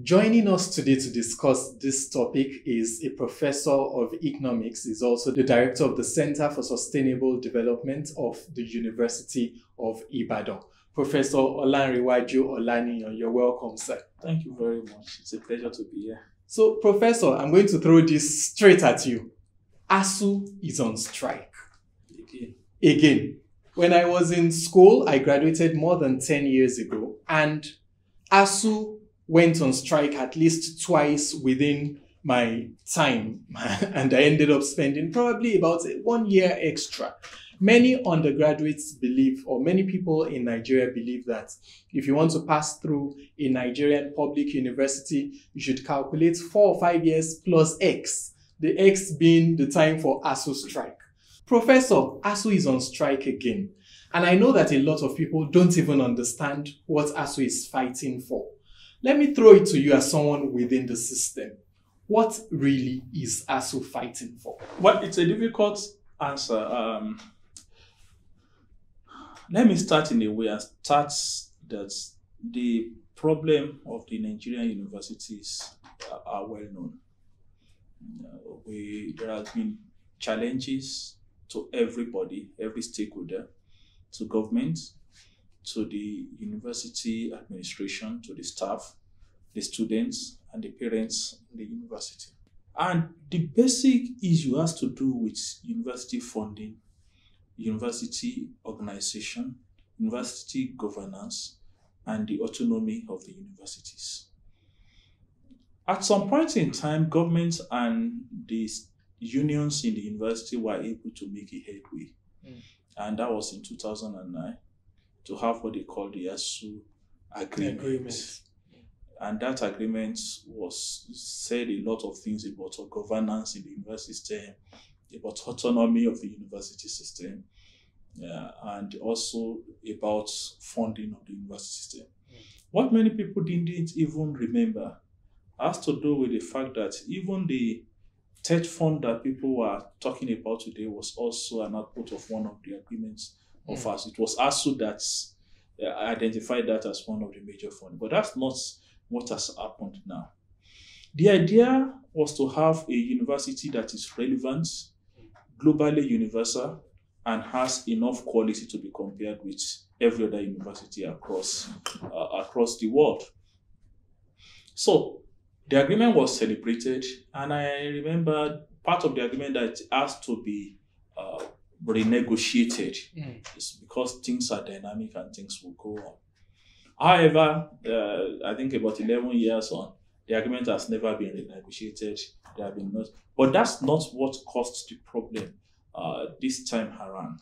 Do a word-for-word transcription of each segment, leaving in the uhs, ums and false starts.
Joining us today to discuss this topic is a professor of economics. He's also the director of the Center for Sustainable Development of the University of Ibadan. Professor Olanrewaju Olaniyan, you're welcome, sir. Thank you very much. It's a pleasure to be here. So, Professor, I'm going to throw this straight at you. ASUU is on strike. Again. Again. When I was in school, I graduated more than ten years ago, and ASUU went on strike at least twice within my time, and I ended up spending probably about one year extra. Many undergraduates believe, or many people in Nigeria believe, that if you want to pass through a Nigerian public university, you should calculate four or five years plus X, the X being the time for ASUU strike. Professor, ASUU is on strike again, and I know that a lot of people don't even understand what ASUU is fighting for. Let me throw it to you as someone within the system. What really is ASUU fighting for? Well, it's a difficult answer. Um, let me start in a way and start that the problem of the Nigerian universities are, are well known. Uh, we, there have been challenges to everybody, every stakeholder, to government, to the university administration, to the staff, the students, and the parents in the university. And the basic issue has to do with university funding, university organization, university governance, and the autonomy of the universities. At some point in time, government and the unions in the university were able to make a headway. Mm. And that was in two thousand nine, to have what they call the ASUU agreement. agreement. And that agreement was said a lot of things about governance in the university system, about autonomy of the university system, uh, and also about funding of the university system. Mm. What many people didn't even remember has to do with the fact that even the TETH fund that people were talking about today was also an output of one of the agreements of mm. ASUU. It was ASUU that uh, identified that as one of the major funds, but that's not what has happened now. The idea was to have a university that is relevant, globally universal, and has enough quality to be compared with every other university across, uh, across the world. So the agreement was celebrated, and I remember part of the agreement that has to be uh, renegotiated mm. is because things are dynamic and things will go on. However, uh, I think about eleven years on, the agreement has never been renegotiated. There have been not, but that's not what caused the problem uh, this time around.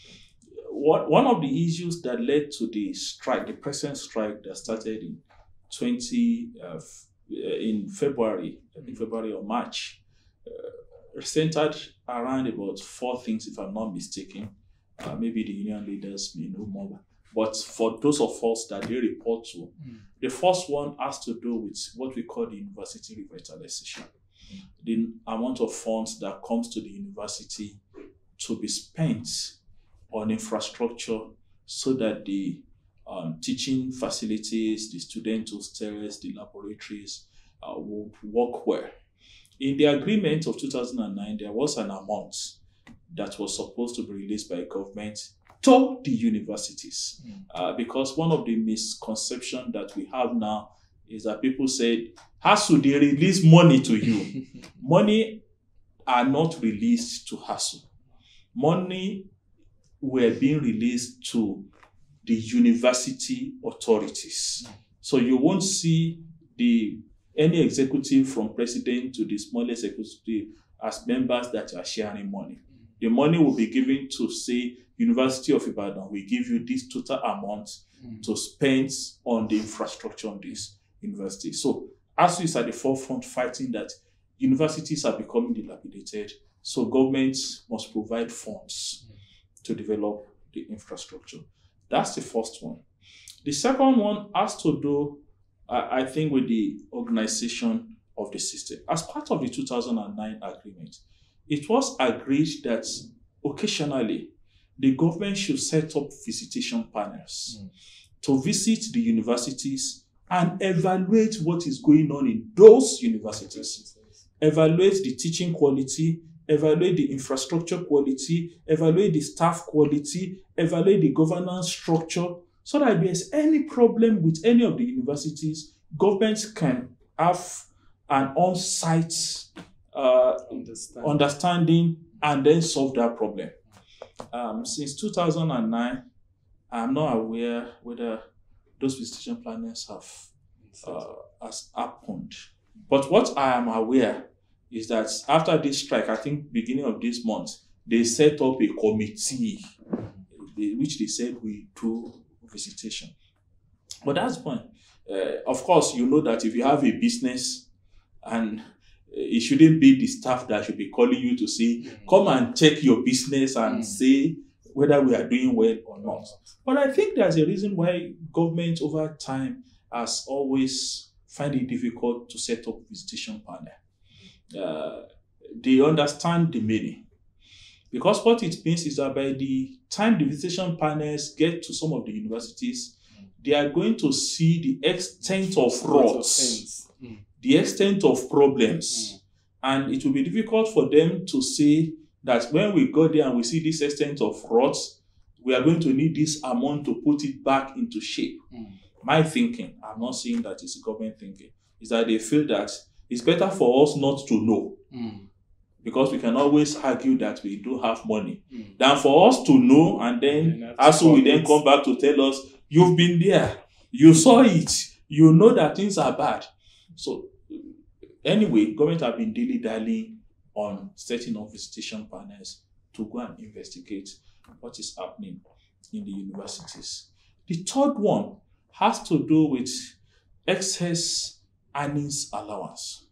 What, one of the issues that led to the strike, the present strike that started in twenty uh, in February, I think February or March, uh, centered around about four things, if I'm not mistaken. Uh, maybe the union leaders may know more. But for those of us that they report to, mm. the first one has to do with what we call the university revitalization. Mm. The amount of funds that comes to the university to be spent on infrastructure so that the um, teaching facilities, the student hostels, the laboratories uh, will work well. In the agreement of two thousand nine, there was an amount that was supposed to be released by government to the universities. Mm. Uh, because one of the misconceptions that we have now is that people said, ASUU, they release money to you. Money are not released to ASUU. Money were being released to the university authorities. Mm. So you won't see the any executive from president to the smallest executive as members that are sharing money. Mm. The money will be given to, say, University of Ibadan, we give you this total amount mm. to spend on the infrastructure of this university. So ASUU is at the forefront fighting that universities are becoming dilapidated, so government must provide funds mm. to develop the infrastructure. That's the first one. The second one has to do, uh, I think, with the organization of the system. As part of the two thousand nine agreement, it was agreed that occasionally the government should set up visitation panels mm. to visit the universities and evaluate what is going on in those universities. Evaluate the teaching quality, evaluate the infrastructure quality, evaluate the staff quality, evaluate the governance structure, so that if there's any problem with any of the universities, governments can have an on-site uh, understanding. understanding and then solve that problem. Um, since two thousand nine, I'm not aware whether those visitation planners have uh, has happened. But what I am aware is that after this strike, I think beginning of this month, they set up a committee, which they said we do visitation. But that's the point. Uh, of course, you know that if you have a business, and it shouldn't be the staff that should be calling you to say, mm-hmm. come and check your business and mm-hmm. say whether we are doing well or not. But I think there's a reason why government over time has always find it difficult to set up visitation panel. Uh, they understand the meaning. Because what it means is that by the time the visitation panels get to some of the universities, mm. they are going to see the extent of rots, mm. the extent of problems. Mm. And it will be difficult for them to say that when we go there and we see this extent of rots, we are going to need this amount to put it back into shape. Mm. My thinking, I'm not saying that it's government thinking, is that they feel that it's better for us not to know. Mm. Because we can always argue that we do have money, mm. than for us to know and then ASUU will then come back to tell us, you've been there, you saw it, you know that things are bad. So anyway, government have been dilly-dallying on setting up visitation panels to go and investigate what is happening in the universities. The third one has to do with excess earnings allowance.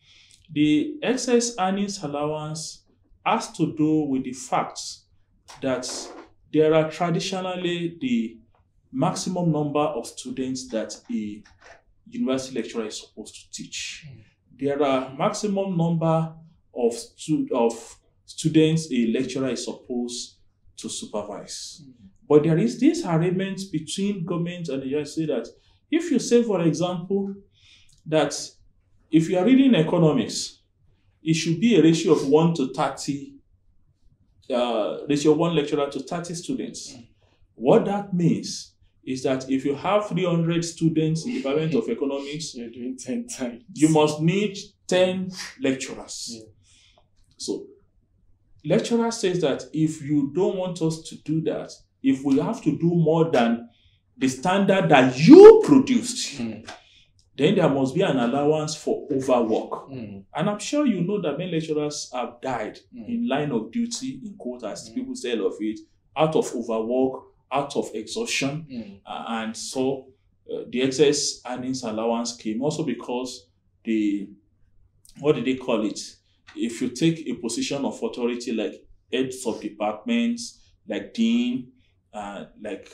The excess earnings allowance has to do with the fact that there are traditionally the maximum number of students that a university lecturer is supposed to teach. Mm. There are maximum number of, stu of students a lecturer is supposed to supervise. Mm. But there is this arrangement between government and the university that if you say, for example, that if you are reading economics, it should be a ratio of one to thirty, uh, ratio one lecturer to thirty students. Mm. What that means is that if you have three hundred students in the Department of Economics, you're doing ten times. You must need ten lecturers. Yeah. So, lecturer says that if you don't want us to do that, if we have to do more than the standard that you produced, mm. then there must be an allowance for overwork. Mm. And I'm sure you know that many lecturers have died mm. in line of duty, in quote, as mm. people say of it, out of overwork, out of exhaustion. Mm. Uh, and so uh, the excess earnings allowance came also because the, what did they call it? If you take a position of authority like heads of departments, like dean, uh, like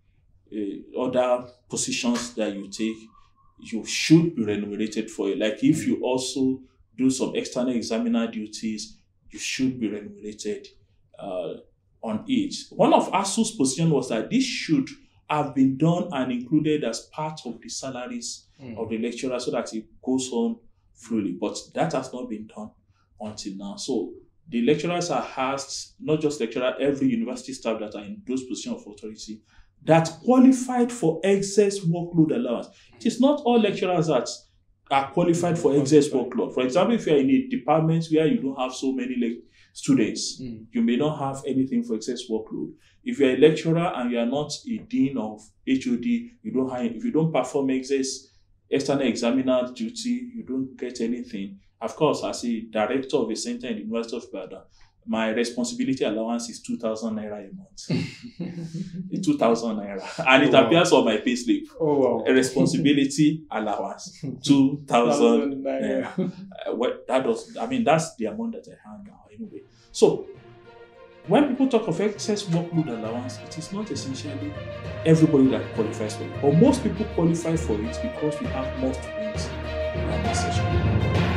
uh, other positions that you take, you should be remunerated for it. Like if you also do some external examiner duties, you should be remunerated uh, on it. One of ASUU's position was that this should have been done and included as part of the salaries mm. of the lecturer so that it goes on freely. But that has not been done until now. So the lecturers are asked, not just lecturer, every university staff that are in those positions of authority, that qualified for excess workload allowance. It is not all lecturers that are qualified for excess workload. For example, if you are in a department where you don't have so many students, mm. you may not have anything for excess workload. If you are a lecturer and you are not a dean of H O D, you don't have, if you don't perform excess external examiner duty, you don't get anything. Of course, as a director of a center in the University of Ibadan, my responsibility allowance is two thousand naira a month. two thousand naira. And it oh, wow. appears on my payslip. Oh, wow. A responsibility allowance, two thousand naira. Uh, what, that does, I mean, that's the amount that I have now anyway. So, when people talk of excess workload allowance, it is not essentially everybody that qualifies for it. But most people qualify for it because we have more students than necessary.